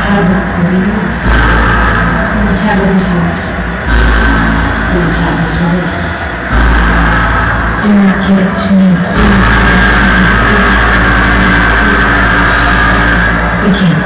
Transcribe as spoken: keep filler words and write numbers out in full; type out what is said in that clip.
tablet will be yours. When the tablet is yours, then the tablet is released. Do not give it to me. Do not give it to me. Do not give it to me. We can't.